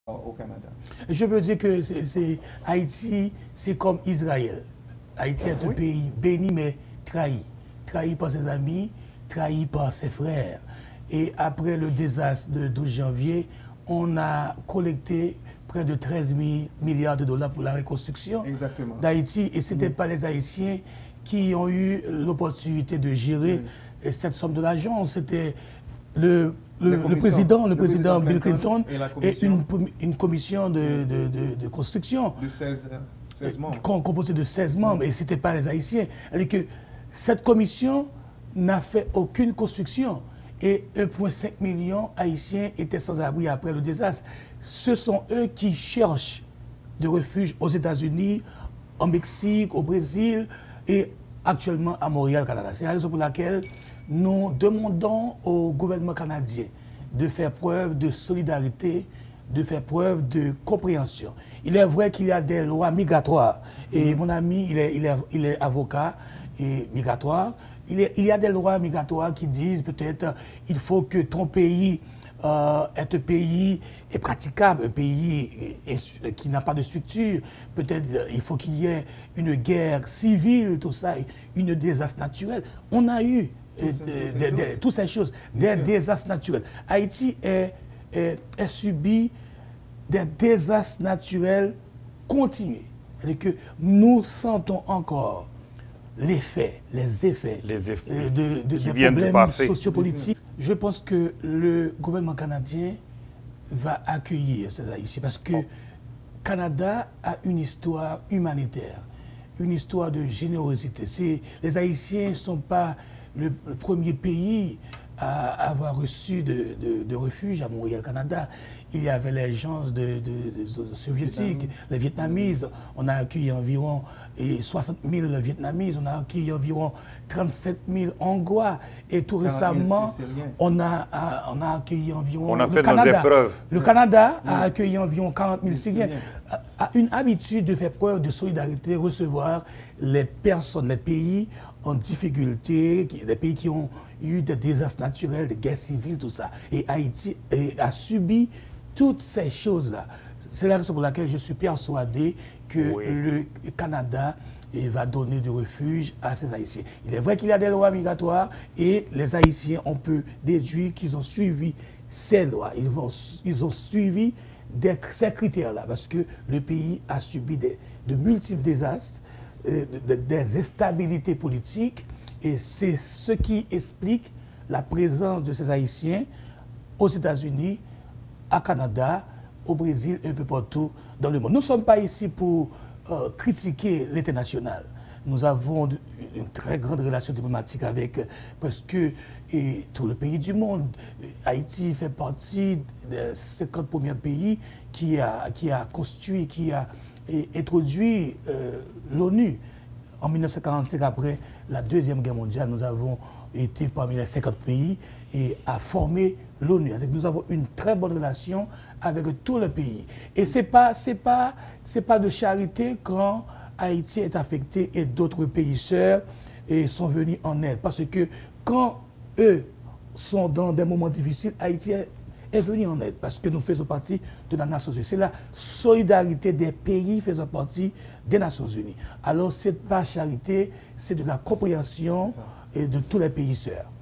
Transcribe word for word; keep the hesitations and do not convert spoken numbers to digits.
au Canada? Je veux dire que c'est Haïti, c'est comme Israël. Haïti est un oui. pays béni mais trahi. Trahi par ses amis, trahi par ses frères. Et après le désastre de douze janvier, on a collecté près de treize mille milliards de dollars pour la reconstruction d'Haïti. Et ce n'étaient mmh. pas les Haïtiens qui ont eu l'opportunité de gérer mmh. cette somme de l'argent. C'était le, le, le président, le, le président, président Bill Clinton et, et une, une commission de, de, de, de construction. De seize, seize membres. Composée de seize membres. Mmh. Et ce n'était pas les Haïtiens. C'est-à-dire que cette commission n'a fait aucune construction. Et un virgule cinq million Haïtiens étaient sans abri après le désastre. Ce sont eux qui cherchent de refuge aux États-Unis, au Mexique, au Brésil et actuellement à Montréal, Canada. C'est la raison pour laquelle nous demandons au gouvernement canadien de faire preuve de solidarité, de faire preuve de compréhension. Il est vrai qu'il y a des lois migratoires. Et mmh. mon ami, il est, il est, il est avocat et migratoire. Il y a des lois migratoires qui disent peut-être il faut que ton pays euh, est un pays est praticable, un pays est, est, qui n'a pas de structure. Peut-être il faut qu'il y ait une guerre civile, tout ça, une désastre naturel. On a eu toutes ces, des, des, toutes ces choses, des désastres naturels. Haïti est, est, est subi des désastres naturels continus. C'est-à-dire que nous sentons encore les faits, les effets, les effets euh, de, de, qui des viennent problèmes de passer. sociopolitiques. Je pense que le gouvernement canadien va accueillir ces Haïtiens parce que le oh. Canada a une histoire humanitaire, une histoire de générosité. Les Haïtiens ne sont pas le, le premier pays à avoir reçu de, de, de refuge à Montréal, Canada. Il y avait les gens de, de, de, de soviétiques, les Vietnamites. On a accueilli environ soixante mille Vietnamites, on a accueilli environ trente-sept mille Hongrois. Et tout récemment, on a, on a accueilli environ... On a le fait Canada, nos épreuves. Le Canada a accueilli environ quarante mille Syriens. A une habitude de faire preuve de solidarité, recevoir les personnes, les pays en difficulté, les pays qui ont eu des désastres naturels, des guerres civiles, tout ça. Et Haïti a subi toutes ces choses-là. C'est la raison pour laquelle je suis persuadé que oui. le Canada va donner du refuge à ces Haïtiens. Il est vrai qu'il y a des lois migratoires et les Haïtiens, on peut déduire qu'ils ont suivi ces lois. Ils, vont, ils ont suivi des, ces critères-là parce que le pays a subi des, de multiples désastres, euh, de, de, des instabilités politiques et c'est ce qui explique la présence de ces Haïtiens aux États-Unis, au Canada, au Brésil et un peu partout dans le monde. Nous ne sommes pas ici pour euh, critiquer l'international. Nous avons une très grande relation diplomatique avec euh, presque et, tout le pays du monde. Haïti fait partie des cinquante premiers pays qui a, qui a construit, qui a et, introduit euh, l'ONU. En mille neuf cent quarante-cinq, après la Deuxième Guerre mondiale, nous avons été parmi les cinquante pays et à former l'ONU. Nous avons une très bonne relation avec tous les pays. Et ce n'est pas, c'est pas, c'est pas de charité quand Haïti est affecté et d'autres pays sœurs et sont venus en aide. Parce que quand eux sont dans des moments difficiles, Haïti est, est venu en aide. Parce que nous faisons partie de la Nations Unies. C'est la solidarité des pays faisant partie des Nations Unies. Alors, ce n'est pas charité, c'est de la compréhension et de tous les pays sœurs.